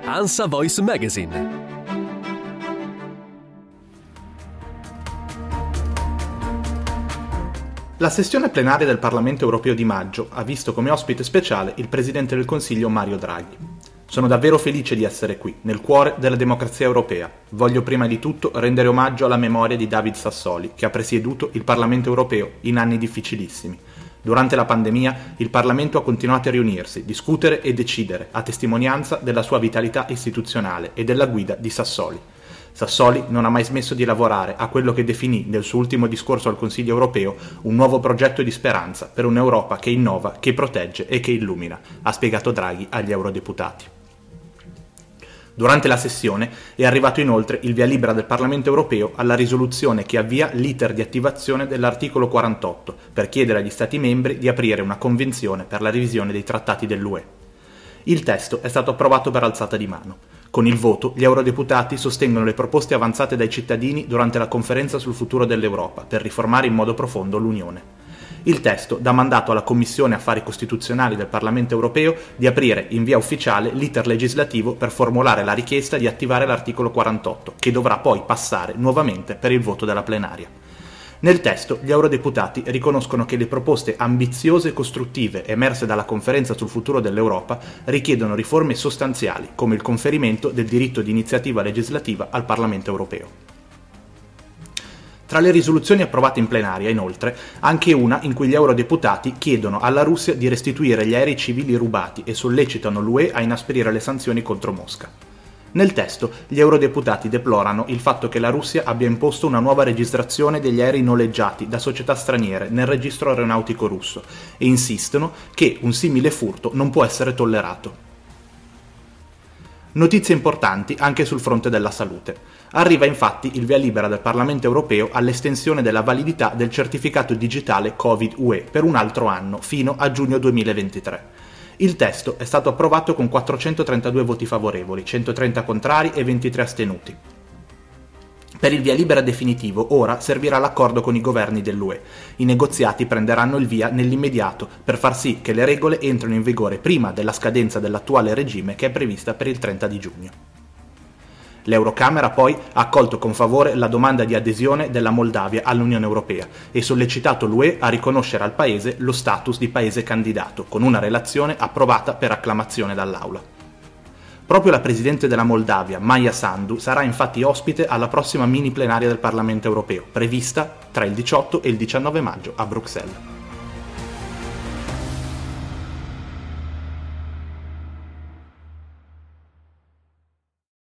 ANSA Voice Magazine. La sessione plenaria del Parlamento europeo di maggio ha visto come ospite speciale il Presidente del Consiglio Mario Draghi. Sono davvero felice di essere qui, nel cuore della democrazia europea. Voglio prima di tutto rendere omaggio alla memoria di David Sassoli, che ha presieduto il Parlamento europeo in anni difficilissimi. Durante la pandemia il Parlamento ha continuato a riunirsi, discutere e decidere, a testimonianza della sua vitalità istituzionale e della guida di Sassoli. Sassoli non ha mai smesso di lavorare a quello che definì nel suo ultimo discorso al Consiglio europeo un nuovo progetto di speranza per un'Europa che innova, che protegge e che illumina, ha spiegato Draghi agli eurodeputati. Durante la sessione è arrivato inoltre il via libera del Parlamento europeo alla risoluzione che avvia l'iter di attivazione dell'articolo 48 per chiedere agli Stati membri di aprire una convenzione per la revisione dei trattati dell'UE. Il testo è stato approvato per alzata di mano. Con il voto, gli eurodeputati sostengono le proposte avanzate dai cittadini durante la conferenza sul futuro dell'Europa per riformare in modo profondo l'Unione. Il testo dà mandato alla Commissione Affari Costituzionali del Parlamento europeo di aprire in via ufficiale l'iter legislativo per formulare la richiesta di attivare l'articolo 48, che dovrà poi passare nuovamente per il voto della plenaria. Nel testo gli eurodeputati riconoscono che le proposte ambiziose e costruttive emerse dalla conferenza sul futuro dell'Europa richiedono riforme sostanziali, come il conferimento del diritto di iniziativa legislativa al Parlamento europeo. Tra le risoluzioni approvate in plenaria, inoltre, anche una in cui gli eurodeputati chiedono alla Russia di restituire gli aerei civili rubati e sollecitano l'UE a inasprire le sanzioni contro Mosca. Nel testo, gli eurodeputati deplorano il fatto che la Russia abbia imposto una nuova registrazione degli aerei noleggiati da società straniere nel registro aeronautico russo e insistono che un simile furto non può essere tollerato. Notizie importanti anche sul fronte della salute. Arriva infatti il via libera del Parlamento europeo all'estensione della validità del certificato digitale Covid-UE per un altro anno, fino a giugno 2023. Il testo è stato approvato con 432 voti favorevoli, 130 contrari e 23 astenuti. Per il via libera definitivo ora servirà l'accordo con i governi dell'UE. I negoziati prenderanno il via nell'immediato per far sì che le regole entrino in vigore prima della scadenza dell'attuale regime che è prevista per il 30 di giugno. L'Eurocamera poi ha accolto con favore la domanda di adesione della Moldavia all'Unione Europea e sollecitato l'UE a riconoscere al paese lo status di paese candidato, con una relazione approvata per acclamazione dall'Aula. Proprio la Presidente della Moldavia, Maia Sandu, sarà infatti ospite alla prossima mini plenaria del Parlamento Europeo, prevista tra il 18 e il 19 maggio a Bruxelles.